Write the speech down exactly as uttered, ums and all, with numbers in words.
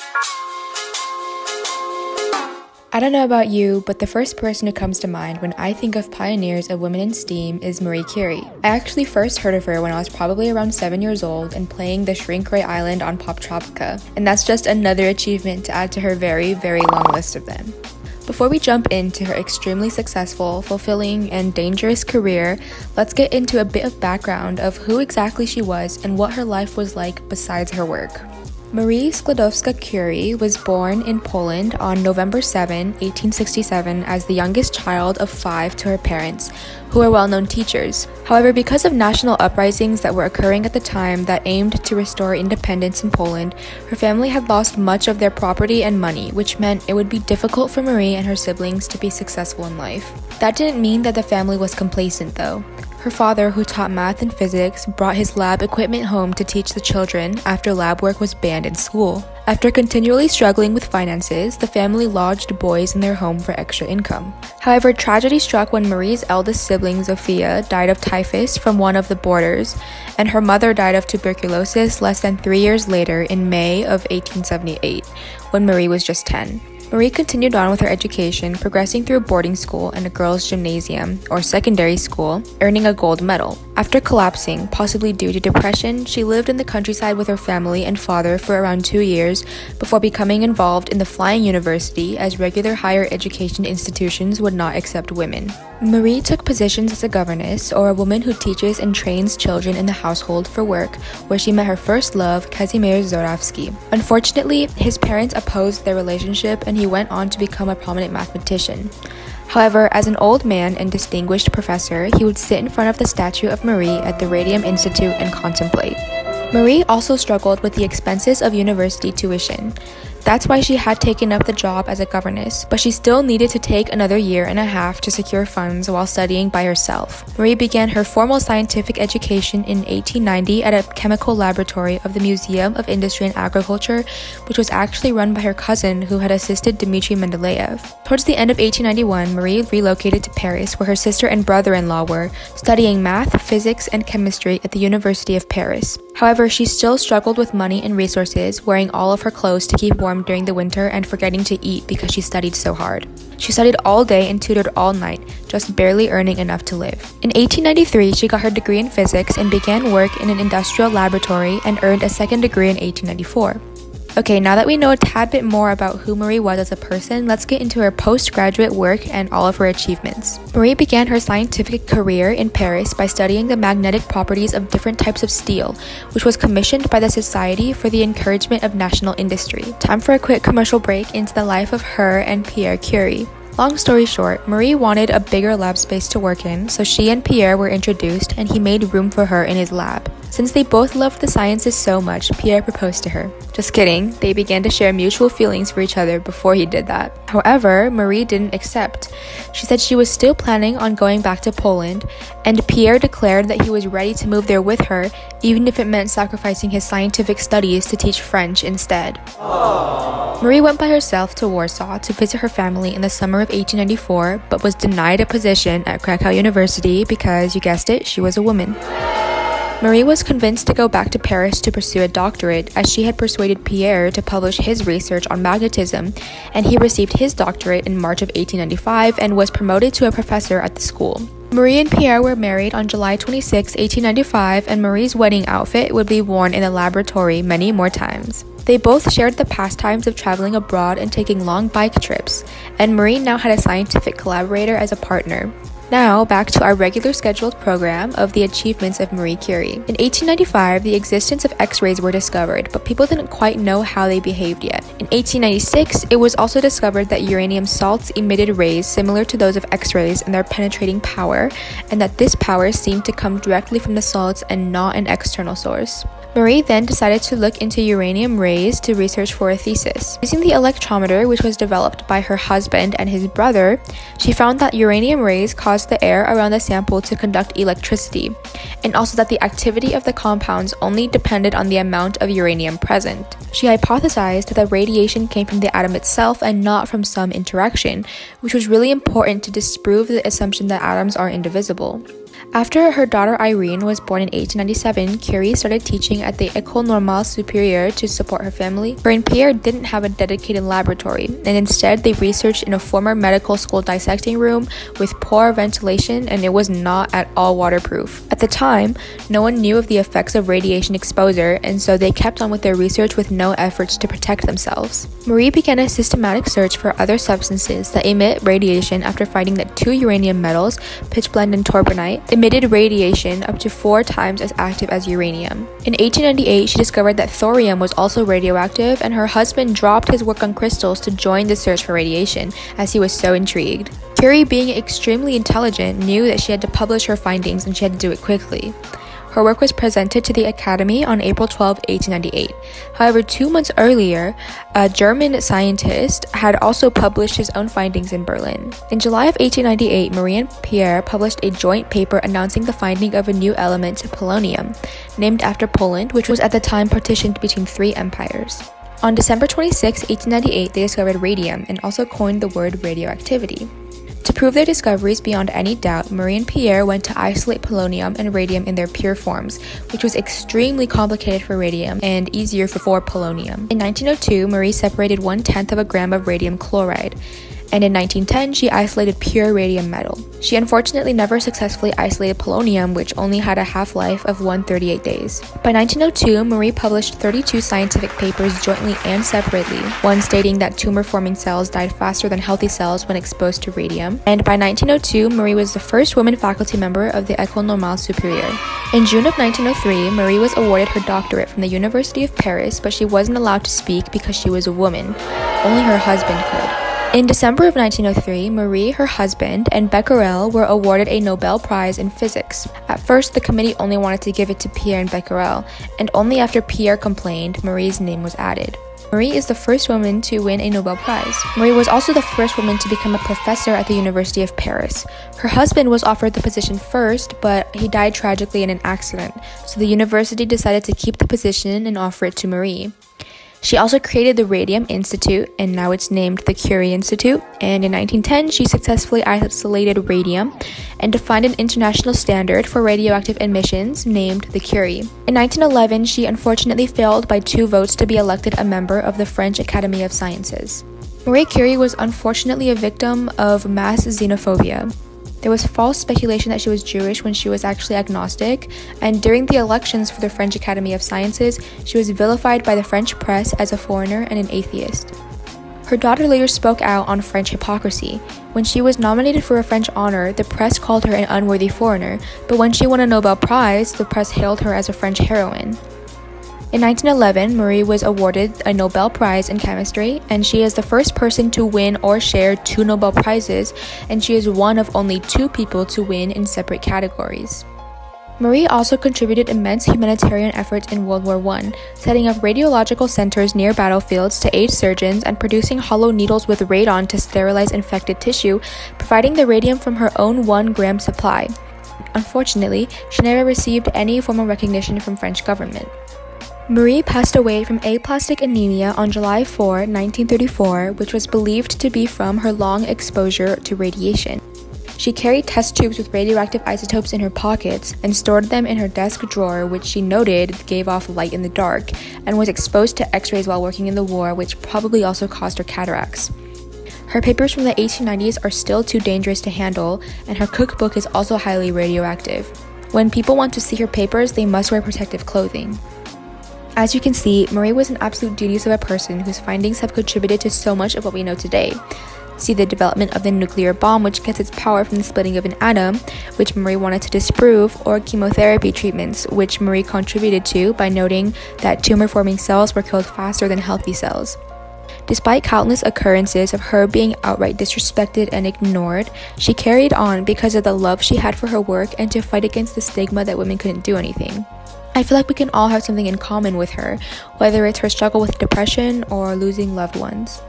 I don't know about you, but the first person who comes to mind when I think of pioneers of women in STEAM is Marie Curie. I actually first heard of her when I was probably around seven years old and playing the Shrink Ray Island on Poptropica, and that's just another achievement to add to her very, very long list of them. Before we jump into her extremely successful, fulfilling, and dangerous career, let's get into a bit of background of who exactly she was and what her life was like besides her work. Marie Sklodowska-Curie was born in Poland on November seventh, eighteen sixty-seven, as the youngest child of five to her parents, who were well-known teachers. However, because of national uprisings that were occurring at the time that aimed to restore independence in Poland, her family had lost much of their property and money, which meant it would be difficult for Marie and her siblings to be successful in life. That didn't mean that the family was complacent, though. Her father, who taught math and physics, brought his lab equipment home to teach the children after lab work was banned in school. After continually struggling with finances, the family lodged boys in their home for extra income. However, tragedy struck when Marie's eldest sibling, Zofia, died of typhus from one of the boarders, and her mother died of tuberculosis less than three years later in May of eighteen seventy-eight, when Marie was just ten. Marie continued on with her education, progressing through boarding school and a girls' gymnasium, or secondary school, earning a gold medal. After collapsing, possibly due to depression, she lived in the countryside with her family and father for around two years before becoming involved in the Flying University, as regular higher education institutions would not accept women. Marie took positions as a governess, or a woman who teaches and trains children in the household, for work, where she met her first love, Kazimierz Zorawski. Unfortunately, his parents opposed their relationship and he went on to become a prominent mathematician. However, as an old man and distinguished professor, he would sit in front of the statue of Marie at the Radium Institute and contemplate. Marie also struggled with the expenses of university tuition. That's why she had taken up the job as a governess, but she still needed to take another year and a half to secure funds while studying by herself. Marie began her formal scientific education in eighteen ninety at a chemical laboratory of the Museum of Industry and Agriculture, which was actually run by her cousin who had assisted Dmitry Mendeleev. Towards the end of eighteen ninety-one, Marie relocated to Paris, where her sister and brother-in-law were, studying math, physics, and chemistry at the University of Paris. However, she still struggled with money and resources, wearing all of her clothes to keep warm during the winter and forgetting to eat because she studied so hard. She studied all day and tutored all night, just barely earning enough to live. In eighteen ninety-three, she got her degree in physics and began work in an industrial laboratory and earned a second degree in eighteen ninety-four. Okay, now that we know a tad bit more about who Marie was as a person, let's get into her postgraduate work and all of her achievements. Marie began her scientific career in Paris by studying the magnetic properties of different types of steel, which was commissioned by the Society for the Encouragement of National Industry. Time for a quick commercial break into the life of her and Pierre Curie. Long story short, Marie wanted a bigger lab space to work in, so she and Pierre were introduced and he made room for her in his lab. Since they both loved the sciences so much, Pierre proposed to her. Just kidding, they began to share mutual feelings for each other before he did that. However, Marie didn't accept. She said she was still planning on going back to Poland, and Pierre declared that he was ready to move there with her, even if it meant sacrificing his scientific studies to teach French instead. Aww. Marie went by herself to Warsaw to visit her family in the summer of eighteen ninety-four, but was denied a position at Krakow University because, you guessed it, she was a woman. Marie was convinced to go back to Paris to pursue a doctorate, as she had persuaded Pierre to publish his research on magnetism, and he received his doctorate in March of eighteen ninety-five and was promoted to a professor at the school. Marie and Pierre were married on July twenty-sixth, eighteen ninety-five, and Marie's wedding outfit would be worn in the laboratory many more times. They both shared the pastimes of traveling abroad and taking long bike trips, and Marie now had a scientific collaborator as a partner. Now, back to our regular scheduled program of the achievements of Marie Curie. In eighteen ninety-five, the existence of X-rays were discovered, but people didn't quite know how they behaved yet. In eighteen ninety-six, it was also discovered that uranium salts emitted rays similar to those of X-rays in their penetrating power, and that this power seemed to come directly from the salts and not an external source. Marie then decided to look into uranium rays to research for a thesis. Using the electrometer, which was developed by her husband and his brother, she found that uranium rays caused the air around the sample to conduct electricity, and also that the activity of the compounds only depended on the amount of uranium present. She hypothesized that the radiation came from the atom itself and not from some interaction, which was really important to disprove the assumption that atoms are indivisible. After her daughter Irene was born in eighteen ninety-seven, Curie started teaching at the École Normale Supérieure to support her family. Marie-Pierre didn't have a dedicated laboratory, and instead they researched in a former medical school dissecting room with poor ventilation, and it was not at all waterproof. At the time, no one knew of the effects of radiation exposure, and so they kept on with their research with no efforts to protect themselves. Marie began a systematic search for other substances that emit radiation after finding that two uranium metals, pitchblende and torbernite, emitted radiation up to four times as active as uranium. In eighteen ninety-eight, she discovered that thorium was also radioactive, and her husband dropped his work on crystals to join the search for radiation, as he was so intrigued. Curie, being extremely intelligent, knew that she had to publish her findings and she had to do it quickly. Her work was presented to the Academy on April twelfth, eighteen ninety-eight. However, two months earlier, a German scientist had also published his own findings in Berlin. In July of eighteen ninety-eight, Marie and Pierre published a joint paper announcing the finding of a new element, polonium, named after Poland, which was at the time partitioned between three empires. On December twenty-sixth, eighteen ninety-eight, they discovered radium and also coined the word radioactivity. To prove their discoveries beyond any doubt, Marie and Pierre went to isolate polonium and radium in their pure forms, which was extremely complicated for radium and easier for polonium. In nineteen oh two, Marie separated one-tenth of a gram of radium chloride, and in nineteen ten, she isolated pure radium metal. She unfortunately never successfully isolated polonium, which only had a half-life of one hundred thirty-eight days. By nineteen oh two, Marie published thirty-two scientific papers jointly and separately, one stating that tumor-forming cells died faster than healthy cells when exposed to radium. And by nineteen oh two, Marie was the first woman faculty member of the École Normale Supérieure. In June of nineteen oh three, Marie was awarded her doctorate from the University of Paris, but she wasn't allowed to speak because she was a woman. Only her husband could. In December of nineteen oh three, Marie, her husband, and Becquerel were awarded a Nobel Prize in Physics. At first, the committee only wanted to give it to Pierre and Becquerel, and only after Pierre complained, Marie's name was added. Marie is the first woman to win a Nobel Prize. Marie was also the first woman to become a professor at the University of Paris. Her husband was offered the position first, but he died tragically in an accident, so the university decided to keep the position and offer it to Marie. She also created the Radium Institute, and now it's named the Curie Institute, and in nineteen ten, she successfully isolated radium and defined an international standard for radioactive emissions named the Curie. In nineteen eleven, she unfortunately failed by two votes to be elected a member of the French Academy of Sciences. Marie Curie was unfortunately a victim of mass xenophobia. There was false speculation that she was Jewish when she was actually agnostic, and during the elections for the French Academy of Sciences, she was vilified by the French press as a foreigner and an atheist. Her daughter later spoke out on French hypocrisy. When she was nominated for a French honor, the press called her an unworthy foreigner, but when she won a Nobel Prize, the press hailed her as a French heroine. In nineteen eleven, Marie was awarded a Nobel Prize in Chemistry, and she is the first person to win or share two Nobel Prizes, and she is one of only two people to win in separate categories. Marie also contributed immense humanitarian efforts in World War One, setting up radiological centers near battlefields to aid surgeons and producing hollow needles with radon to sterilize infected tissue, providing the radium from her own one gram supply. Unfortunately, she never received any formal recognition from French government. Marie passed away from aplastic anemia on July fourth, nineteen thirty-four, which was believed to be from her long exposure to radiation. She carried test tubes with radioactive isotopes in her pockets and stored them in her desk drawer, which she noted gave off light in the dark, and was exposed to X-rays while working in the war, which probably also caused her cataracts. Her papers from the eighteen nineties are still too dangerous to handle, and her cookbook is also highly radioactive. When people want to see her papers, they must wear protective clothing. As you can see, Marie was an absolute genius of a person whose findings have contributed to so much of what we know today. See the development of the nuclear bomb, which gets its power from the splitting of an atom, which Marie wanted to disprove, or chemotherapy treatments, which Marie contributed to by noting that tumor-forming cells were killed faster than healthy cells. Despite countless occurrences of her being outright disrespected and ignored, she carried on because of the love she had for her work and to fight against the stigma that women couldn't do anything. I feel like we can all have something in common with her, whether it's her struggle with depression or losing loved ones.